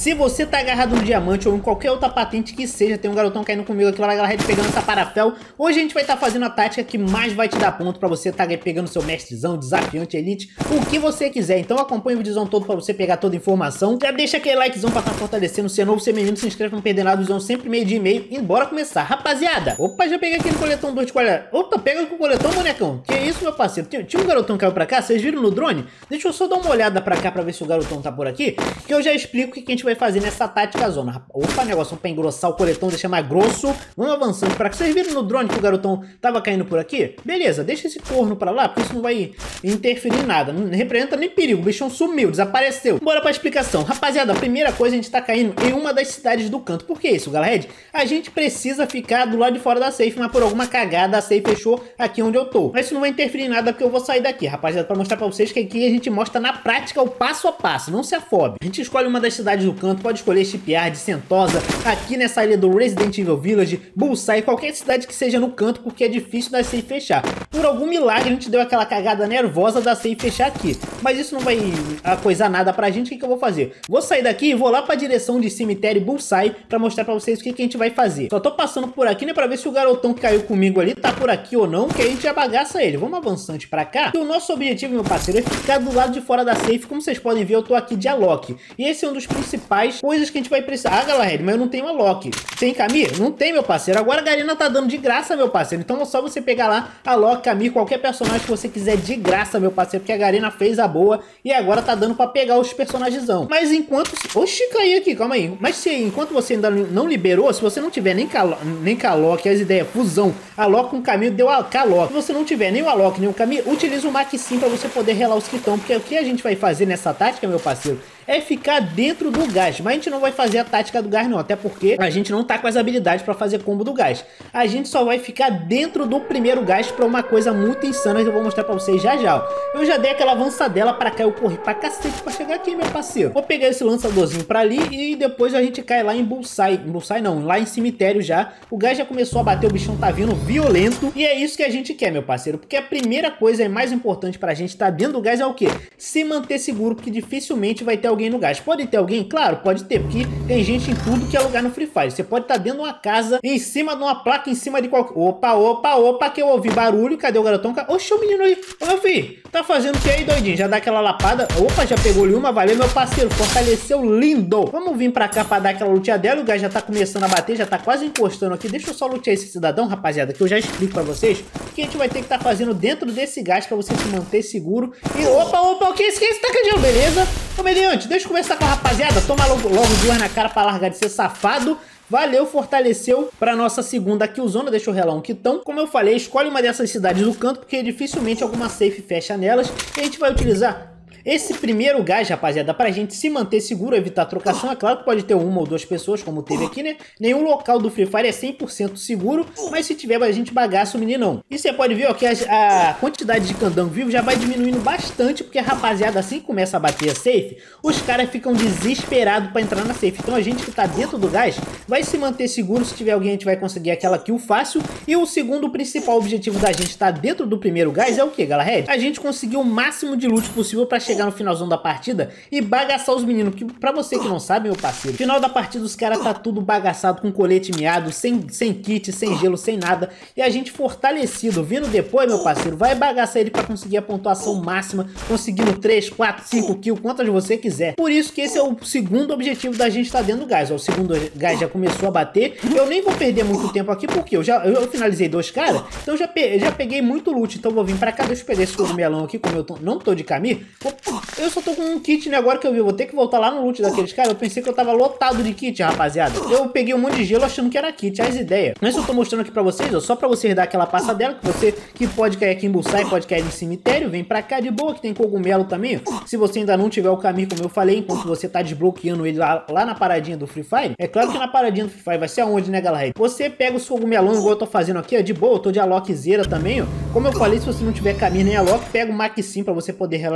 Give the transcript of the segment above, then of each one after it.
Se você tá agarrado no diamante ou em qualquer outra patente que seja, tem um garotão caindo comigo aqui, lá na galera pegando essa parafel. Hoje a gente vai estar fazendo a tática que mais vai te dar ponto pra você tá pegando seu mestrezão, desafiante, elite, o que você quiser. Então acompanha o videozão todo pra você pegar toda a informação. Já deixa aquele likezão pra estar fortalecendo. Se é novo, se é menino, se inscreve pra não perder nada. Visão sempre meio dia e meio. E bora começar, rapaziada. Opa, já peguei aquele coletão 2 de qualidade. Opa, pega com o coletão, bonecão. Que isso, meu parceiro? Tinha um garotão que caiu pra cá, vocês viram no drone? Deixa eu só dar uma olhada pra cá pra ver se o garotão tá por aqui, que eu já explico o que a gente vai fazer nessa tática zona. Opa, negócio pra engrossar o coletão, deixar mais grosso. Vamos avançando pra cá. Vocês viram no drone que o garotão tava caindo por aqui? Beleza, deixa esse corno pra lá, porque isso não vai interferir em nada. Não representa nem perigo, o bichão sumiu, desapareceu. Bora pra explicação. Rapaziada, a primeira coisa, a gente tá caindo em uma das cidades do canto. Por que isso, Galahad? A gente precisa ficar do lado de fora da safe, mas por alguma cagada a safe fechou aqui onde eu tô. Mas isso não vai interferir em nada, porque eu vou sair daqui, rapaziada, pra mostrar pra vocês que aqui a gente mostra na prática o passo a passo, não se afobe. A gente escolhe uma das cidades do canto, pode escolher Shipyard, Sentosa, aqui nessa ilha do Resident Evil Village, Bullseye, qualquer cidade que seja no canto, porque é difícil da safe fechar. Por algum milagre a gente deu aquela cagada nervosa da safe fechar aqui, mas isso não vai coisar nada pra gente. O que eu vou fazer? Vou sair daqui e vou lá pra direção de cemitério Bullseye pra mostrar pra vocês o que a gente vai fazer. Só tô passando por aqui, né, pra ver se o garotão que caiu comigo ali tá por aqui ou não, que a gente já bagaça ele. Vamos avançante pra cá. E o nosso objetivo, meu parceiro, é ficar do lado de fora da safe. Como vocês podem ver, eu tô aqui de Alok. E esse é um dos principais coisas que a gente vai precisar. Ah, Galahad, mas eu não tenho Alok. Tem Camille? Não tem, meu parceiro. Agora a Garena tá dando de graça, meu parceiro. Então é só você pegar lá Alok, Camille, qualquer personagem que você quiser de graça, meu parceiro, porque a Garena fez a boa e agora tá dando pra pegar os personagens. Mas enquanto... Oxi, caiu aqui, calma aí. Mas se enquanto você ainda não liberou, se você não tiver nem Alok, as ideias, fusão, Alok com Camille, deu a Alok. Se você não tiver nem o Alok, nem o Camille, utiliza o Maxim pra você poder relar os quitão, porque o que a gente vai fazer nessa tática, meu parceiro, é ficar dentro do gás. Mas a gente não vai fazer a tática do gás não, até porque a gente não tá com as habilidades pra fazer combo do gás. A gente só vai ficar dentro do primeiro gás pra uma coisa muito insana que eu vou mostrar pra vocês já já, ó. Eu já dei aquela avançadela pra cá, eu corri pra cacete pra chegar aqui, meu parceiro. Vou pegar esse lançadorzinho pra ali e depois a gente cai lá em Bullseye. Bullseye não, lá em cemitério já. O gás já começou a bater, o bichão tá vindo violento. E é isso que a gente quer, meu parceiro, porque a primeira coisa e mais importante pra gente tá dentro do gás é o quê? Se manter seguro, porque dificilmente vai ter alguém no gás. Pode ter alguém? Claro, pode ter, porque tem gente em tudo que é lugar no Free Fire. Você pode estar dentro de uma casa, em cima de uma placa, em cima de qualquer... Opa, que eu ouvi barulho. Cadê o garotão? Oxe, o menino aí. Ô, meu filho, tá fazendo o que aí, doidinho? Já dá aquela lapada. Opa, já pegou-lhe uma. Valeu, meu parceiro. Fortaleceu lindo. Vamos vir pra cá pra dar aquela luteadela. O gás já tá começando a bater, já tá quase encostando aqui. Deixa eu só lutear esse cidadão, rapaziada, que eu já explico pra vocês o que a gente vai ter que estar fazendo dentro desse gás pra você se manter seguro. E opa, o que é esse? Tá caindo, beleza? Comediante, deixa eu conversar com a rapaziada. Toma logo duas na cara pra largar de ser safado. Valeu, fortaleceu pra nossa segunda killzona. Deixa eu relar um quitão. Como eu falei, escolhe uma dessas cidades do canto, porque dificilmente alguma safe fecha nelas. E a gente vai utilizar esse primeiro gás, rapaziada, pra gente se manter seguro, evitar trocação. É claro que pode ter uma ou duas pessoas, como teve aqui, né? Nenhum local do Free Fire é 100% seguro, mas se tiver, a gente bagaça o meninão. E você pode ver, ó, que a quantidade de candango vivo já vai diminuindo bastante, porque a rapaziada, assim que começa a bater a safe, os caras ficam desesperados pra entrar na safe. Então a gente que tá dentro do gás vai se manter seguro. Se tiver alguém, a gente vai conseguir aquela kill fácil. E o segundo principal objetivo da gente tá dentro do primeiro gás é o que, Galahad? A gente conseguir o máximo de loot possível pra chegar no finalzão da partida e bagaçar os meninos, que pra você que não sabe, meu parceiro, final da partida os caras tá tudo bagaçado, com colete miado, sem kit, sem gelo, sem nada, e a gente fortalecido, vindo depois, meu parceiro, vai bagaçar ele pra conseguir a pontuação máxima, conseguindo 3, 4, 5 kills, quantas você quiser. Por isso que esse é o segundo objetivo da gente tá dentro do gás, ó, o segundo gás já começou a bater. Eu nem vou perder muito tempo aqui, porque eu finalizei 2 caras, então já peguei muito loot. Então vou vir pra cá, deixa eu pegar esse cogumelão aqui, como eu não tô de Camille. Eu só tô com um kit, né? Agora que eu vi, vou ter que voltar lá no loot daqueles caras. Eu pensei que eu tava lotado de kit, rapaziada. Eu peguei um monte de gelo achando que era kit, as ideias. Mas eu tô mostrando aqui pra vocês, ó, só pra vocês dar aquela passadela, que você que pode cair aqui em Bullseye, pode cair em cemitério, vem pra cá de boa, que tem cogumelo também, ó. Se você ainda não tiver o caminho, como eu falei, enquanto você tá desbloqueando ele lá na paradinha do Free Fire, é claro que na paradinha do Free Fire vai ser aonde, né, galera? Você pega os cogumelão, igual eu tô fazendo aqui, ó, de boa, eu tô de Alokzeira também, ó. Como eu falei, se você não tiver caminho nem Alok, pega o Maxim pra você poder relar aquele kitão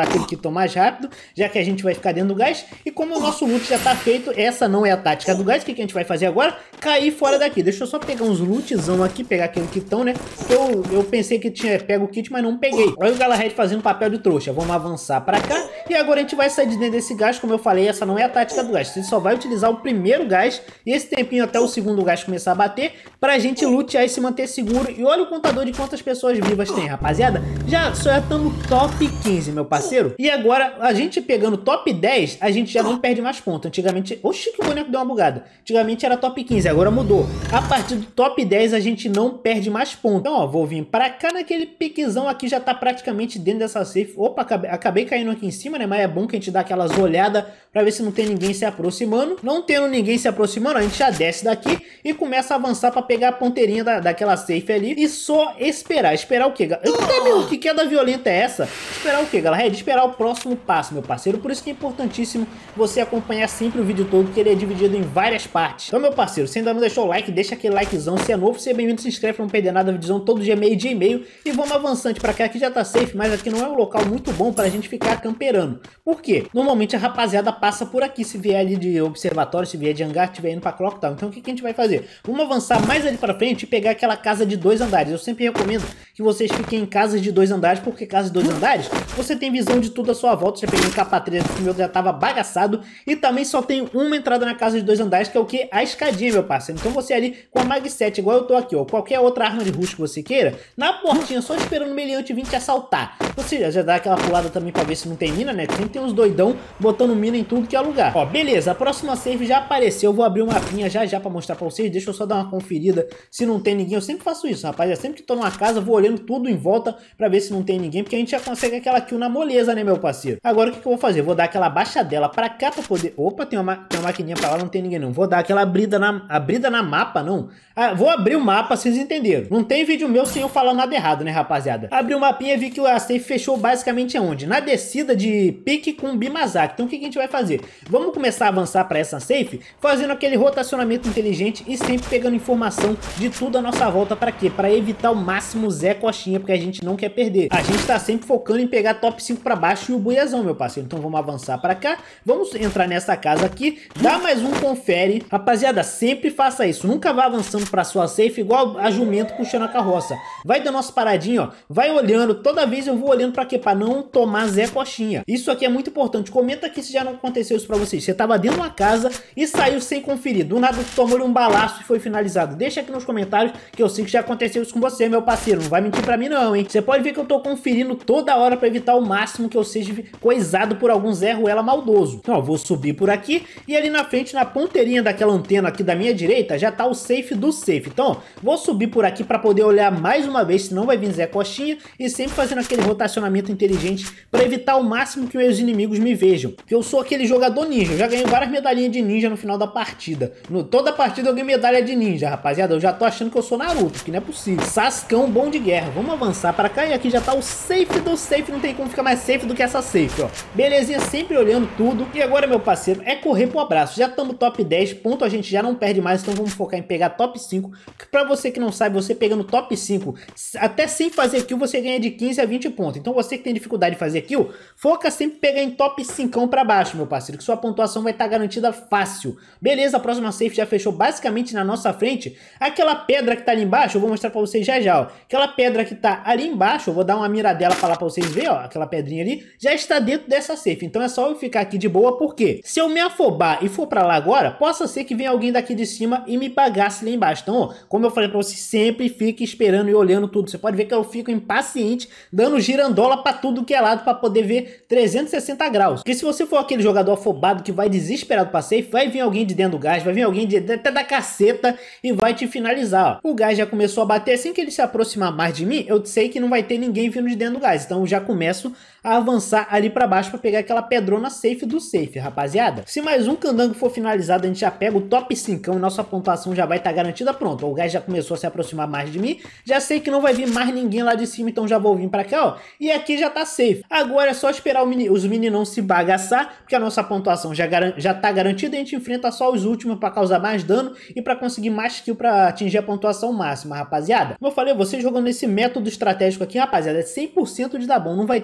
ou mais rápido, já que a gente vai ficar dentro do gás. E como o nosso loot já tá feito, essa não é a tática do gás. O que a gente vai fazer agora? Cair fora daqui. Deixa eu só pegar uns lootzão aqui, pegar aquele kitão, né? Eu pensei que tinha pego o kit, mas não peguei. Olha o Galahad fazendo papel de trouxa. Vamos avançar pra cá. E agora a gente vai sair de dentro desse gás. Como eu falei, essa não é a tática do gás. Você só vai utilizar o primeiro gás e esse tempinho até o segundo gás começar a bater pra gente lutear e se manter seguro. E olha o contador de quantas pessoas vivas tem, rapaziada. Já estamos top 15, meu parceiro. E agora, a gente pegando top 10, a gente já não perde mais pontos. Antigamente... Oxi, que o boneco deu uma bugada. Antigamente era top 15, agora mudou. A partir do top 10, a gente não perde mais pontos. Então, ó, vou vir pra cá naquele piquezão aqui, já tá praticamente dentro dessa safe. Opa, acabei caindo aqui em cima, né? Mas é bom que a gente dá aquelas olhadas pra ver se não tem ninguém se aproximando. Não tendo ninguém se aproximando, a gente já desce daqui e começa a avançar pra pegar a ponteirinha daquela safe ali. E só esperar. Esperar o quê, galera? Eita, meu, que queda violenta é essa? Esperar o quê, galera? É de esperar o próximo passo, meu parceiro. Por isso que é importantíssimo você acompanhar sempre o vídeo todo, que ele é dividido em várias partes. Então, meu parceiro, se ainda não deixou o like, deixa aquele likezão. Se é novo, seja bem-vindo, se inscreve pra não perder nada. Vídeozão todo dia, meio-dia e meio. E vamos avançante pra cá. Aqui já tá safe, mas aqui não é um local muito bom pra gente ficar camperando. Por quê? Normalmente a rapaziada passa por aqui, se vier ali de observatório, se vier de hangar, se vier indo pra Clock Tower. Então o que a gente vai fazer? Vamos avançar mais ali pra frente e pegar aquela casa de 2 andares. Eu sempre recomendo que vocês fiquem em casas de 2 andares, porque casa de 2 andares, você tem visão de tudo à sua volta. Já peguei um capa-treta que o meu já tava bagaçado. E também só tem uma entrada na casa de 2 andares, que é o que? A escadinha, meu parceiro. Então você ali com a Mag 7, igual eu tô aqui, ó, qualquer outra arma de rush que você queira, na portinha, só esperando o meliante vir te assaltar. Você já dá aquela pulada também pra ver se não tem mina, né? Sempre tem uns doidão botando mina em tudo que é lugar. Ó, beleza, a próxima safe já apareceu. Eu vou abrir um mapinha já pra mostrar pra vocês. Deixa eu só dar uma conferida se não tem ninguém. Eu sempre faço isso, rapaz. Sempre que tô numa casa, vou olhando tudo em volta pra ver se não tem ninguém, porque a gente já consegue aquela kill na moleza, né, meu parceiro? Agora o que eu vou fazer? Vou dar aquela baixadela pra cá pra poder... Opa, tem uma maquininha pra lá, não tem ninguém não. Vou dar aquela abrida na mapa, não. Ah, vou abrir o mapa, vocês entenderam. Não tem vídeo meu sem eu falar nada errado, né, rapaziada? Abri o mapinha e vi que a safe fechou basicamente aonde? Na descida de pique com Bimazaki. Então o que a gente vai fazer? Vamos começar a avançar para essa safe, fazendo aquele rotacionamento inteligente e sempre pegando informação de tudo à nossa volta. Para quê? Para evitar o máximo Zé Coxinha, porque a gente não quer perder. A gente tá sempre focando em pegar top 5 para baixo e o buiazão, meu parceiro. Então vamos avançar para cá, vamos entrar nessa casa aqui, dá mais um confere. Rapaziada, sempre faça isso, nunca vá avançando para sua safe igual a jumento puxando a carroça. Vai dando nossa paradinha, ó, vai olhando, toda vez eu vou olhando para quê? Para não tomar Zé Coxinha. Isso aqui é muito importante. Comenta aqui se já não aconteceu isso pra vocês. Você tava dentro de uma casa e saiu sem conferir. Do nada tomou um balaço e foi finalizado. Deixa aqui nos comentários que eu sei que já aconteceu isso com você, meu parceiro. Não vai mentir pra mim não, hein? Você pode ver que eu tô conferindo toda hora pra evitar o máximo que eu seja coisado por algum Zé Ruela maldoso. Então, ó, vou subir por aqui e ali na frente, na ponteirinha daquela antena aqui da minha direita, já tá o safe do safe. Então, ó, vou subir por aqui pra poder olhar mais uma vez, senão vai vir Zé Coxinha, e sempre fazendo aquele rotacionamento inteligente pra evitar o máximo que meus inimigos me vejam. Que eu sou aquele jogador ninja, eu já ganhei várias medalhinhas de ninja no final da partida. Toda partida eu ganhei medalha de ninja, rapaziada. Eu já tô achando que eu sou Naruto, que não é possível. Sascão bom de guerra. Vamos avançar pra cá e aqui já tá o safe do safe. Não tem como ficar mais safe do que essa safe, ó. Belezinha, sempre olhando tudo. E agora, meu parceiro, é correr pro abraço. Já estamos top 10, ponto a gente já não perde mais, então vamos focar em pegar top 5. Pra você que não sabe, você pegando top 5, até sem fazer kill, você ganha de 15 a 20 pontos. Então você que tem dificuldade de fazer kill, foca sempre em pegar em top 5 pra baixo, meu parceiro, que sua pontuação vai estar garantida fácil. Beleza, a próxima safe já fechou basicamente na nossa frente. Aquela pedra que tá ali embaixo, eu vou mostrar pra vocês já, ó. Aquela pedra que tá ali embaixo, eu vou dar uma miradela pra lá pra vocês verem, ó. Aquela pedrinha ali, já está dentro dessa safe. Então é só eu ficar aqui de boa, porque se eu me afobar e for pra lá agora, possa ser que venha alguém daqui de cima e me bagasse lá embaixo. Então, ó, como eu falei pra vocês, sempre fique esperando e olhando tudo. Você pode ver que eu fico impaciente, dando girandola pra tudo que é lado, pra poder ver 360 graus. Porque se você for aquele jogador afobado que vai desesperado pra safe, vai vir alguém de dentro do gás, vai vir alguém até da caceta e vai te finalizar, ó. O gás já começou a bater, assim que ele se aproximar mais de mim, eu sei que não vai ter ninguém vindo de dentro do gás. Então eu já começo a avançar ali pra baixo pra pegar aquela pedrona safe do safe, rapaziada. Se mais um candango for finalizado, a gente já pega o top 5 e nossa pontuação já vai estar garantida. Pronto, o gás já começou a se aproximar mais de mim, já sei que não vai vir mais ninguém lá de cima, então já vou vir pra cá, ó, e aqui já tá safe. Agora é só esperar os meninão se bagaçar, porque a nossa pontuação já tá garantida, a gente enfrenta só os últimos pra causar mais dano e pra conseguir mais kill pra atingir a pontuação máxima, rapaziada. Como eu falei, você jogando nesse método estratégico aqui, rapaziada, é 100% de dar bom, não vai ter uma partida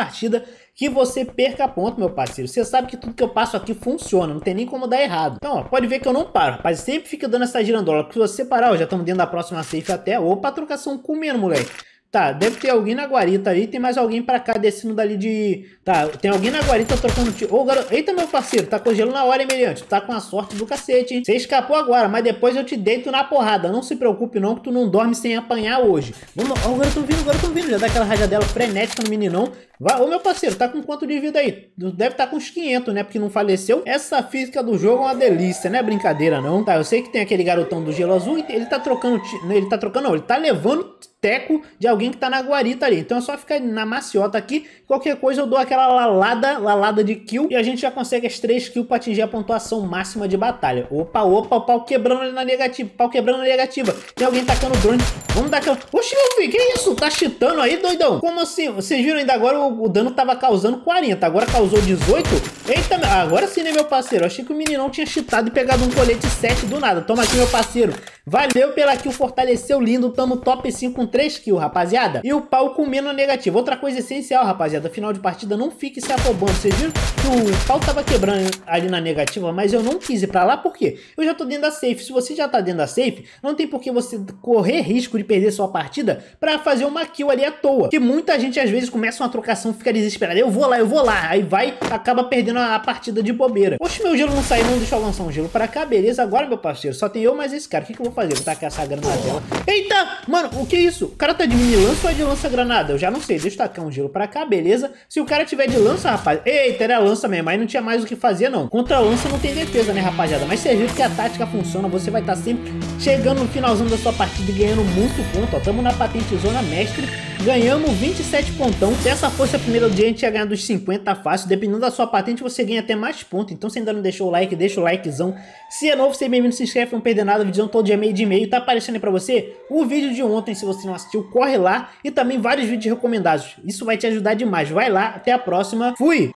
partida que você perca ponto, meu parceiro. Você sabe que tudo que eu passo aqui funciona, não tem nem como dar errado. Então, ó, pode ver que eu não paro, rapaz. Sempre fica dando essa girandola. Porque se você parar, ó, já estamos dentro da próxima safe até. Opa, trocação comendo, moleque. Tá, deve ter alguém na guarita ali, tem mais alguém pra cá descendo dali de... Tá, tem alguém na guarita trocando tiro. Ô, garoto, eita, meu parceiro, tá com gelo na hora, hein, meliante? Tu tá com a sorte do cacete, hein? Você escapou agora, mas depois eu te deito na porrada. Não se preocupe não, que tu não dorme sem apanhar hoje. Vamos, ó, o garoto vindo, já dá aquela rajadela frenética no meninão. Vai, ô, meu parceiro, tá com quanto de vida aí? Deve estar com uns 500, né, porque não faleceu. Essa física do jogo é uma delícia, não é brincadeira, não. Tá, eu sei que tem aquele garotão do gelo azul, ele tá trocando... Ele tá levando teco de alguém que tá na guarita ali. Então é só ficar na maciota aqui. Qualquer coisa eu dou aquela lalada de kill e a gente já consegue as 3 kills pra atingir a pontuação máxima de batalha. Opa, o pau quebrando ali na negativa. Pau quebrando na negativa. Tem alguém tacando drone. Vamos dar aquela... Oxi, meu filho, que isso? Tá cheatando aí, doidão? Como assim? Vocês viram ainda agora o dano tava causando 40. Agora causou 18. Eita, agora sim, né, meu parceiro? Eu achei que o meninão tinha cheatado e pegado um colete 7 do nada. Toma aqui, meu parceiro. Valeu pela kill, fortaleceu lindo. Tamo top 5 com 3 kills, rapaziada. E o pau comendo a negativa. Outra coisa essencial, rapaziada. Final de partida, não fique se afobando. Vocês viram que o pau tava quebrando ali na negativa, mas eu não quis ir pra lá. Por quê? Eu já tô dentro da safe. Se você já tá dentro da safe, não tem por que você correr risco de perder sua partida pra fazer uma kill ali à toa. Que muita gente às vezes começa uma trocação, fica desesperada. Eu vou lá. Aí vai, acaba perdendo a partida de bobeira. Oxe, meu gelo não saiu, não. Deixa eu lançar um gelo pra cá. Beleza, agora, meu parceiro, só tem eu mais esse cara. O que eu vou fazer? Vou tacar essa granadela. Eita! Mano, o que é isso? O cara tá de mini lança ou é de lança-granada? Eu já não sei. Deixa eu tacar um gelo pra cá, beleza. Se o cara tiver de lança, rapaz... Eita, era lança mesmo. Aí não tinha mais o que fazer, não. Contra a lança não tem defesa, né, rapaziada? Mas você viu que a tática funciona. Você vai estar sempre chegando no finalzão da sua partida e ganhando muito ponto, ó. Tamo na patente zona mestre. Ganhamos 27 pontão. Se essa fosse a primeira dia, a gente ia ganhar dos 50 fácil. Dependendo da sua patente, você ganha até mais pontos. Então, se ainda não deixou o like, deixa o likezão. Se é novo, seja bem-vindo, se inscreve, não perder nada. O vídeo todo dia meio de e-mail. Tá aparecendo aí pra você o vídeo de ontem, se você não assistiu, corre lá. E também vários vídeos recomendados. Isso vai te ajudar demais. Vai lá, até a próxima. Fui!